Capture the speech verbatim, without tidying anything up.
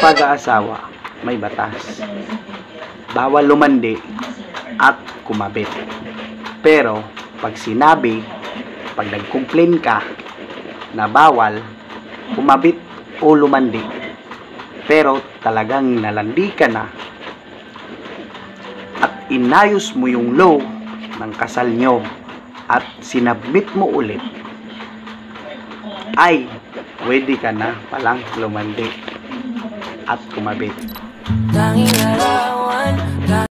pag-aasawa, may batas. Bawal lumandi at kumabit. Pero, pag sinabi, pag nag-complain ka na bawal kumabit o lumandi, pero talagang nalandi ka na at inayos mo yung law ng kasal nyo at sinabmit mo ulit, ay pwede ka na palang lumandi at kumabit. Tanging larawan